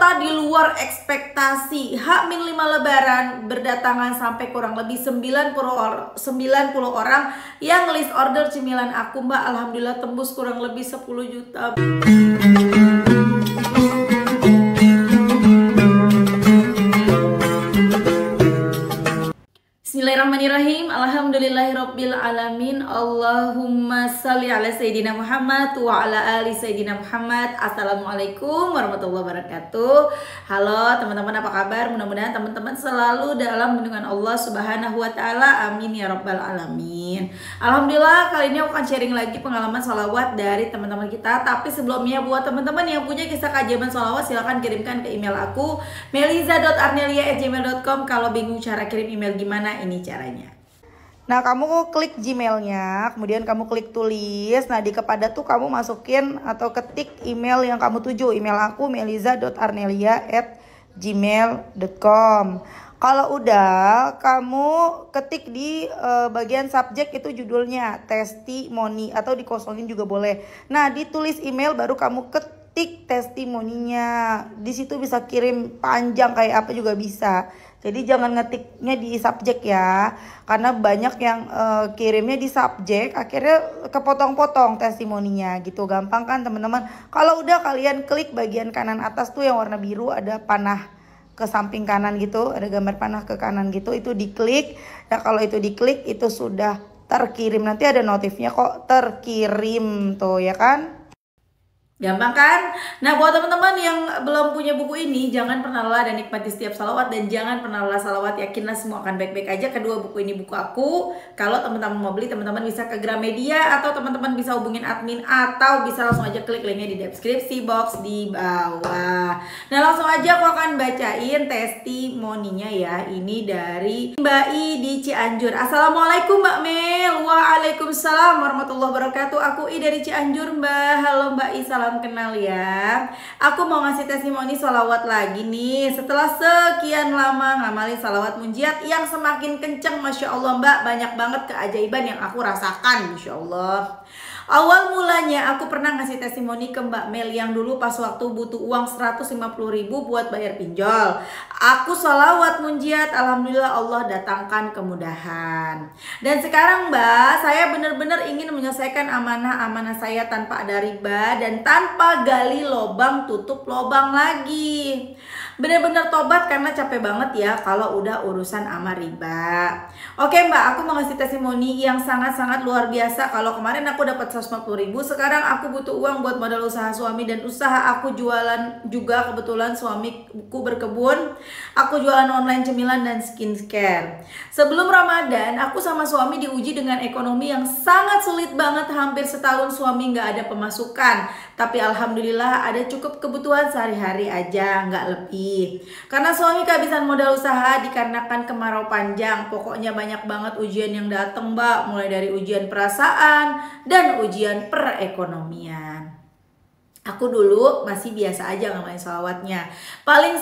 ternyata di luar ekspektasi. H-5 lebaran berdatangan sampai kurang lebih 90 orang yang list order cemilan aku, Mbak. Alhamdulillah tembus kurang lebih 10 juta. Bismillahirrahmanirrahim. Alhamdulillahirabbil alamin. Allahumma shalli ala sayyidina Muhammad wa ala ali sayyidina Muhammad. Assalamualaikum warahmatullahi wabarakatuh. Halo teman-teman, apa kabar? Mudah-mudahan teman-teman selalu dalam lindungan Allah Subhanahu wa taala. Amin ya rabbal alamin. Alhamdulillah, kali ini aku akan sharing lagi pengalaman sholawat dari teman-teman kita. Tapi sebelumnya, buat teman-teman yang punya kisah keajaiban sholawat, silahkan kirimkan ke email aku meliza.arnelia@gmail.com. Kalau bingung cara kirim email gimana, ini caranya. Nah, kamu klik Gmailnya, kemudian kamu klik tulis. Nah, di kepada tuh kamu masukin atau ketik email yang kamu tuju. Email aku meliza.arnelia@gmail.com. Kalau udah, kamu ketik di bagian subjek itu judulnya testimoni, atau dikosongin juga boleh. Nah, ditulis email baru kamu ketik testimoninya. Di situ bisa kirim panjang kayak apa juga bisa. Jadi jangan ngetiknya di subjek ya, karena banyak yang kirimnya di subjek, akhirnya kepotong-potong testimoninya gitu. Gampang kan teman-teman? Kalau udah, kalian klik bagian kanan atas tuh yang warna biru, ada panah ke samping kanan gitu, ada gambar panah ke kanan gitu, itu diklik. Nah, kalau itu diklik itu sudah terkirim, nanti ada notifnya kok terkirim tuh ya kan. Gampang kan? Nah, buat teman-teman yang belum punya buku ini, jangan pernah lelah dan nikmati setiap salawat, dan jangan pernah lelah salawat, yakinlah semua akan baik-baik aja. Kedua buku ini buku aku. Kalau teman-teman mau beli, teman-teman bisa ke Gramedia, atau teman-teman bisa hubungin admin, atau bisa langsung aja klik linknya di deskripsi box di bawah. Nah, langsung aja aku akan bacain testimoninya ya. Ini dari Mbak I di Cianjur. Assalamualaikum Mbak Mel. Waalaikumsalam warahmatullahi wabarakatuh. Aku I dari Cianjur, Mbak. Halo Mbak I, salam kenal ya. Aku mau ngasih testimoni sholawat lagi nih. Setelah sekian lama ngamalin sholawat munjiat yang semakin kenceng, Masya Allah Mbak, banyak banget keajaiban yang aku rasakan, Masya Allah. Awal mulanya aku pernah ngasih testimoni ke Mbak Mel yang dulu pas waktu butuh uang 150.000 buat bayar pinjol. Aku sholawat munjiat, alhamdulillah Allah datangkan kemudahan. Dan sekarang Mbak, saya benar-benar ingin menyelesaikan amanah-amanah saya tanpa ada riba dan tanpa gali lobang tutup lobang lagi. Benar-benar tobat karena capek banget ya kalau udah urusan sama riba. Oke Mbak, aku mau ngasih testimoni yang sangat-sangat luar biasa. Kalau kemarin aku dapat 150.000, sekarang aku butuh uang buat modal usaha suami, dan usaha aku jualan juga. Kebetulan suamiku berkebun, aku jualan online cemilan dan skincare. Sebelum Ramadan, aku sama suami diuji dengan ekonomi yang sangat sulit banget. Hampir setahun suami nggak ada pemasukan, tapi alhamdulillah ada cukup kebutuhan sehari-hari aja, nggak lebih. Karena suami kehabisan modal usaha dikarenakan kemarau panjang. Pokoknya banyak banget ujian yang datang Mbak, mulai dari ujian perasaan dan ujian perekonomian. Aku dulu masih biasa aja ngamalin sholawatnya, paling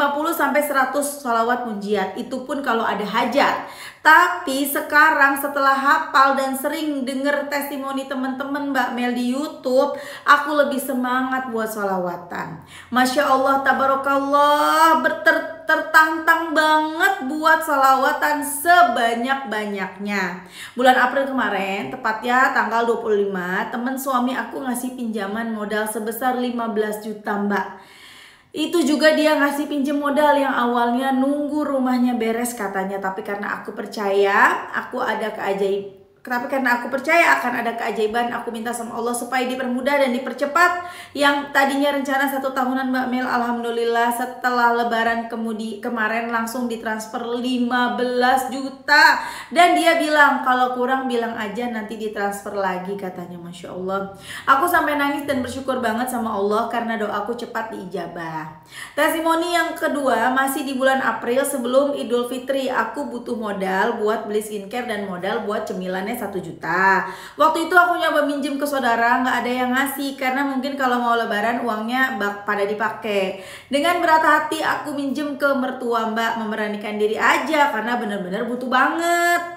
50-100 sholawat munjiat, itu pun kalau ada hajat. Tapi sekarang setelah hafal dan sering denger testimoni teman-teman Mbak Mel di YouTube, aku lebih semangat buat sholawatan. Masya Allah, tabarakallah, tertantang banget buat sholawatan sebanyak-banyaknya. Bulan April kemarin, tepatnya tanggal 25, temen suami aku ngasih pinjaman modal sebesar 15 juta Mbak. Itu juga dia ngasih pinjem modal yang awalnya nunggu rumahnya beres katanya, tapi karena aku percaya akan ada keajaiban, aku minta sama Allah supaya dipermudah dan dipercepat. Yang tadinya rencana 1 tahunan Mbak Mel, alhamdulillah setelah lebaran kemarin langsung ditransfer 15 juta. Dan dia bilang kalau kurang bilang aja, nanti ditransfer lagi katanya. Masya Allah, aku sampai nangis dan bersyukur banget sama Allah karena doaku cepat diijabah. Testimoni yang kedua masih di bulan April sebelum Idul Fitri. Aku butuh modal buat beli skincare dan modal buat cemilannya 1 juta. Waktu itu aku nyoba minjem ke saudara, nggak ada yang ngasih karena mungkin kalau mau lebaran uangnya pada dipakai. Dengan berat hati aku minjem ke mertua Mbak, memberanikan diri aja karena bener-bener butuh banget.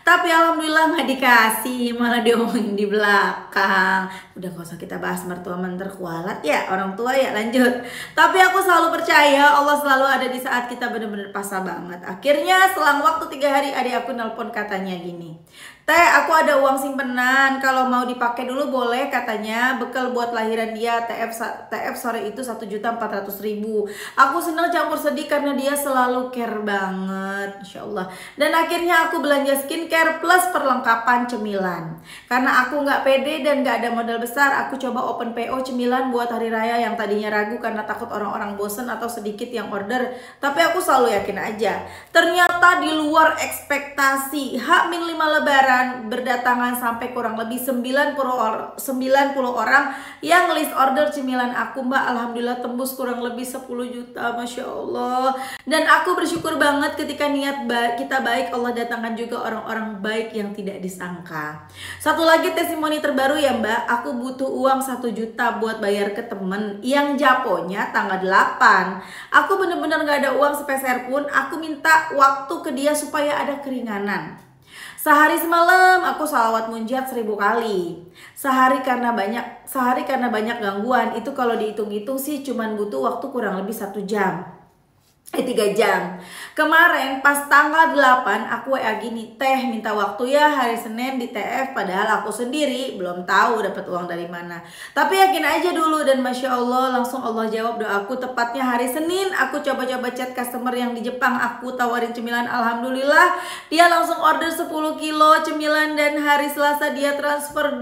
Tapi alhamdulillah nggak dikasih, malah diomongin di belakang. Udah gak usah kita bahas mertua menterkualat ya, orang tua ya, lanjut. Tapi aku selalu percaya Allah selalu ada di saat kita bener-bener pasrah banget. Akhirnya selang waktu 3 hari adik aku nelpon, katanya gini, Teh, aku ada uang simpenan, kalau mau dipakai dulu boleh, katanya, bekal buat lahiran dia. TF sore itu 1.400.000. Aku senang campur sedih karena dia selalu care banget, Insya Allah. Dan akhirnya aku belanja skincare plus perlengkapan cemilan. Karena aku nggak pede dan nggak ada modal besar, aku coba open PO cemilan buat hari raya. Yang tadinya ragu karena takut orang-orang bosen atau sedikit yang order, tapi aku selalu yakin aja. Ternyata di luar ekspektasi, H-5 lebaran berdatangan sampai kurang lebih 90 orang yang list order cemilan aku, Mbak. Alhamdulillah tembus kurang lebih 10 juta, Masya Allah. Dan aku bersyukur banget ketika niat kita baik, Allah datangkan juga orang-orang baik yang tidak disangka. Satu lagi testimoni terbaru ya, Mbak. Aku butuh uang 1 juta buat bayar ke temen yang japonya tanggal 8. Aku bener-bener gak ada uang sepeser pun. Aku minta waktu ke dia supaya ada keringanan. Sehari semalam aku salawat munjat 1000 kali. Sehari karena banyak gangguan. Itu kalau dihitung-hitung sih cuman butuh waktu kurang lebih 1 jam. 3 jam. Kemarin pas tanggal 8 aku WA gini, Teh minta waktu ya hari Senin di TF, padahal aku sendiri belum tahu dapat uang dari mana. Tapi yakin aja dulu, dan Masya Allah langsung Allah jawab doaku. Tepatnya hari Senin aku coba-coba chat customer yang di Jepang, aku tawarin cemilan, alhamdulillah dia langsung order 10 kilo cemilan, dan hari Selasa dia transfer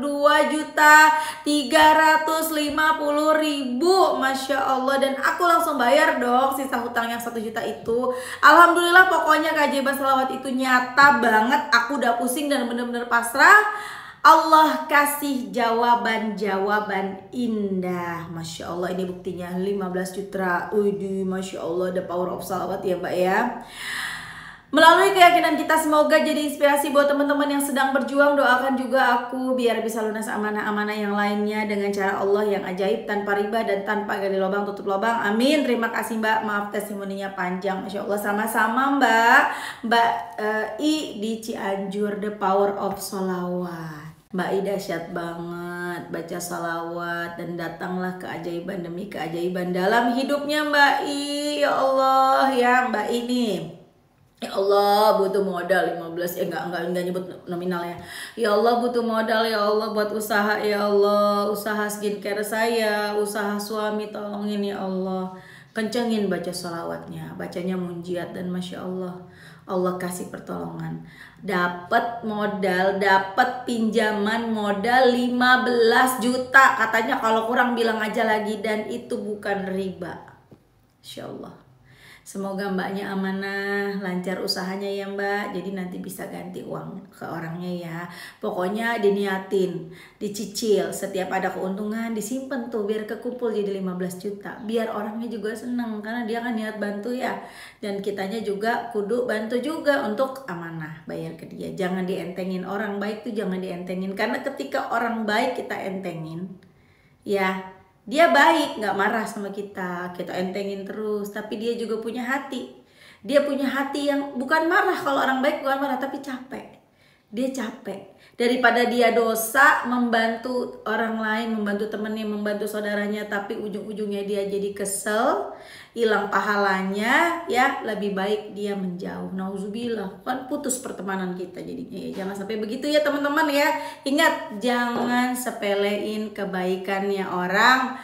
2.350.000, Masya Allah. Dan aku langsung bayar dong sisa hutang yang 1 juta itu. Alhamdulillah, pokoknya keajaiban selawat itu nyata banget. Aku udah pusing dan bener-bener pasrah. Allah kasih jawaban-jawaban indah. Masya Allah, ini buktinya 15 juta. Udah, Masya Allah, the power of salawat ya Mbak ya. Melalui keyakinan kita, semoga jadi inspirasi buat teman-teman yang sedang berjuang. Doakan juga aku biar bisa lunas amanah-amanah yang lainnya dengan cara Allah yang ajaib, tanpa riba dan tanpa gali lubang tutup lubang. Amin. Terima kasih Mbak. Maaf testimoninya panjang. Masya Allah. Sama-sama Mbak. Mbak I di Cianjur, the power of sholawat. Mbak I dahsyat banget baca salawat, dan datanglah keajaiban demi keajaiban dalam hidupnya Mbak I. Ya Allah ya Mbak ini. Ya Allah butuh modal 15, enggak nyebut nominal ya. Ya Allah butuh modal ya Allah buat usaha ya Allah. Usaha skincare saya, usaha suami, tolongin ya Allah. Kencengin baca salawatnya, bacanya munjiat, dan Masya Allah Allah kasih pertolongan. Dapat modal, dapat pinjaman modal 15 juta. Katanya kalau kurang bilang aja lagi, dan itu bukan riba. Insya Allah. Semoga Mbaknya amanah, lancar usahanya ya Mbak. Jadi nanti bisa ganti uang ke orangnya ya. Pokoknya diniatin, dicicil. Setiap ada keuntungan disimpan tuh biar kekumpul jadi 15 juta. Biar orangnya juga seneng karena dia kan niat bantu ya. Dan kitanya juga kudu bantu juga untuk amanah bayar ke dia. Jangan dientengin, orang baik tuh jangan dientengin. Karena ketika orang baik kita entengin, ya dia baik, nggak marah sama kita entengin terus, tapi dia juga punya hati. Dia punya hati yang bukan marah. Kalau orang baik bukan marah, tapi capek. Dia capek. Daripada dia dosa membantu orang lain, membantu temennya, membantu saudaranya, tapi ujung-ujungnya dia jadi kesel, hilang pahalanya, ya lebih baik dia menjauh. Nauzubillah, kan putus pertemanan kita jadinya ya. Jangan sampai begitu ya teman-teman ya. Ingat, jangan sepelein kebaikannya orang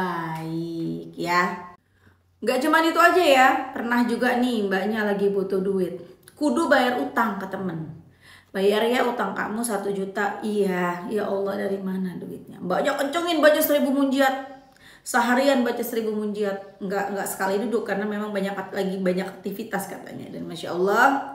baik ya. Gak cuma itu aja ya, pernah juga nih Mbaknya lagi butuh duit, kudu bayar utang ke temen. Bayar ya utang kamu 1 juta. Iya, ya Allah dari mana duitnya? Mbaknya kencengin baca 1000 munjiat. Seharian baca 1000 munjiat. Enggak sekali duduk karena memang banyak aktivitas katanya. Dan Masya Allah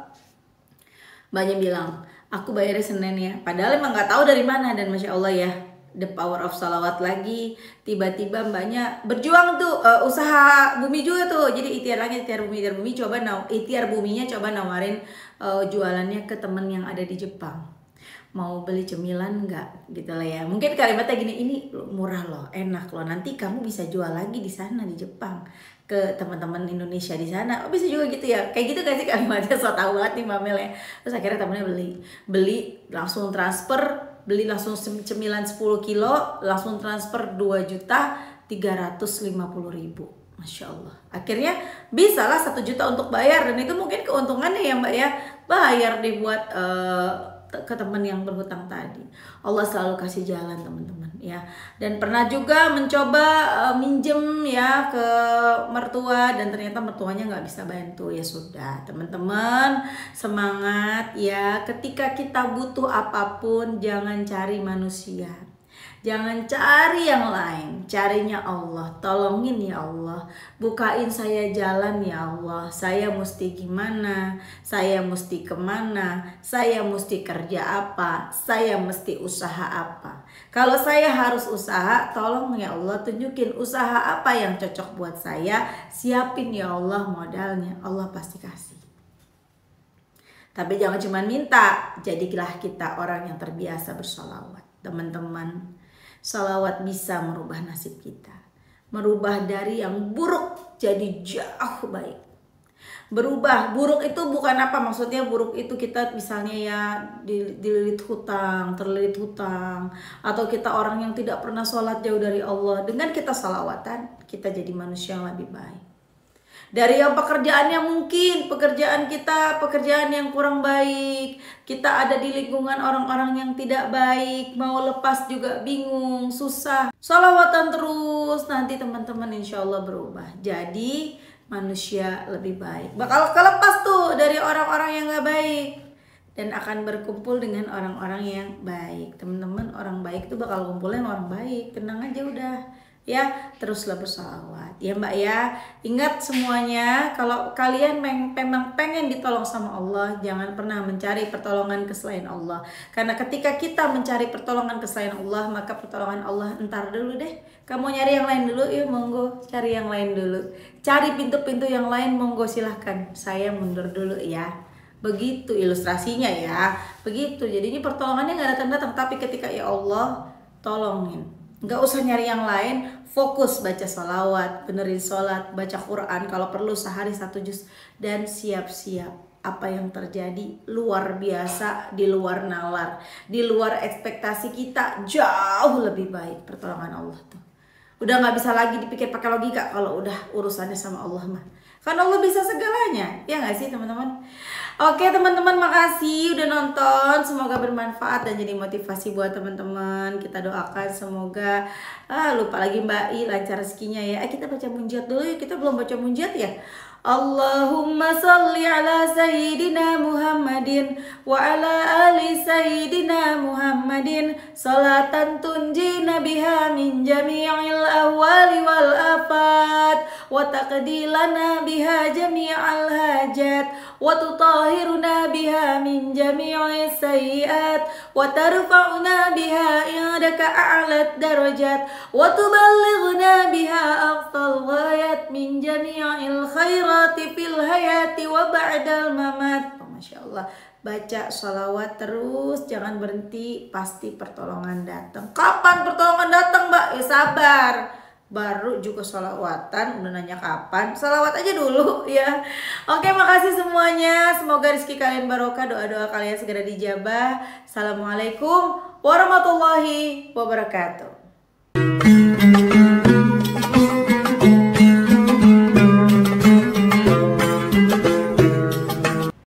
Mbaknya bilang, aku bayarnya Senin ya. Padahal emang nggak tahu dari mana. Dan Masya Allah ya, the power of salawat lagi. Tiba-tiba Mbaknya berjuang tuh, usaha bumi juga tuh. Jadi ikhtiar bumi coba ikhtiar buminya coba nawarin jualannya ke temen yang ada di Jepang. Mau beli cemilan nggak gitu lah ya. Mungkin kalimatnya gini, ini murah loh, enak loh, nanti kamu bisa jual lagi di sana di Jepang. ke teman-teman Indonesia di sana. Oh, bisa juga gitu ya, kayak gitu gak sih kalimatnya? So tau banget nih Mbak Mel ya. Terus akhirnya temennya beli langsung transfer, beli langsung cemilan 10 kilo, langsung transfer 2.350.000. Masya Allah. Akhirnya bisa lah 1 juta untuk bayar, dan itu mungkin keuntungannya ya Mbak ya, bayar dibuat ke teman yang berhutang tadi. Allah selalu kasih jalan teman-teman ya. Dan pernah juga mencoba minjem ya ke mertua, dan ternyata mertuanya nggak bisa bantu. Ya sudah teman-teman, semangat ya. Ketika kita butuh apapun, jangan cari manusia, jangan cari yang lain, carinya Allah. Tolongin ya Allah, bukain saya jalan ya Allah. Saya mesti gimana, saya mesti kemana, saya mesti kerja apa, saya mesti usaha apa. Kalau saya harus usaha, tolong ya Allah tunjukin usaha apa yang cocok buat saya. Siapin ya Allah modalnya, Allah pasti kasih. Tapi jangan cuma minta, jadilah kita orang yang terbiasa bersolawat. Teman-teman, salawat bisa merubah nasib kita, merubah dari yang buruk jadi jauh baik. Berubah, buruk itu bukan apa, maksudnya buruk itu kita misalnya ya dililit hutang, terlilit hutang, atau kita orang yang tidak pernah sholat jauh dari Allah. Dengan kita salawatan, kita jadi manusia yang lebih baik. Dari yang pekerjaannya mungkin pekerjaan kita pekerjaan yang kurang baik, kita ada di lingkungan orang-orang yang tidak baik, mau lepas juga bingung, susah. Sholawatan terus, nanti teman-teman insya Allah berubah jadi manusia lebih baik. Bakal kelepas tuh dari orang-orang yang gak baik, dan akan berkumpul dengan orang-orang yang baik. Teman-teman, orang baik tuh bakal kumpulin orang baik. Tenang aja udah ya, teruslah bersalawat ya Mbak ya. Ingat semuanya, kalau kalian memang pengen ditolong sama Allah, jangan pernah mencari pertolongan ke selain Allah. Karena ketika kita mencari pertolongan ke selain Allah, maka pertolongan Allah entar dulu deh. Kamu nyari yang lain dulu, ya monggo cari yang lain dulu. Cari pintu-pintu yang lain, monggo silahkan. Saya mundur dulu ya. Begitu ilustrasinya ya. Begitu, jadinya pertolongannya gak datang-datang. Tapi ketika ya Allah tolongin, nggak usah nyari yang lain, fokus baca sholawat, benerin sholat, baca Quran, kalau perlu sehari 1 juz, dan siap-siap apa yang terjadi luar biasa, di luar nalar, di luar ekspektasi kita, jauh lebih baik pertolongan Allah tuh. Udah nggak bisa lagi dipikir pakai logika kalau udah urusannya sama Allah mah. Karena Allah bisa segalanya, ya nggak sih teman-teman? Oke teman-teman, makasih udah nonton. Semoga bermanfaat dan jadi motivasi buat teman-teman. Kita doakan semoga lupa lagi Mbak I lancar rezekinya ya. Kita baca munjat dulu ya. Kita belum baca munjat ya. Allahumma salli ala Sayyidina Muhammadin wa ala ali Sayyidina Muhammadin salatan tunjina biha min jami'il ahwali wal afat wa taqdilana biha jami'al hajat wa tutahhiruna biha min jami'is sayyiat wa tarfa'una biha indaka a'lat darajat wa tuballighuna biha aqsal ghayat min jami'il khairat fil hayati wa ba'dal mamat. Masya Allah, baca sholawat terus, jangan berhenti, pasti pertolongan datang. Kapan pertolongan datang Mbak? Ya sabar, baru juga sholawatan, udah nanya kapan, sholawat aja dulu ya. Oke, makasih semuanya, semoga rezeki kalian barokah, doa-doa kalian segera dijabah. Assalamualaikum warahmatullahi wabarakatuh.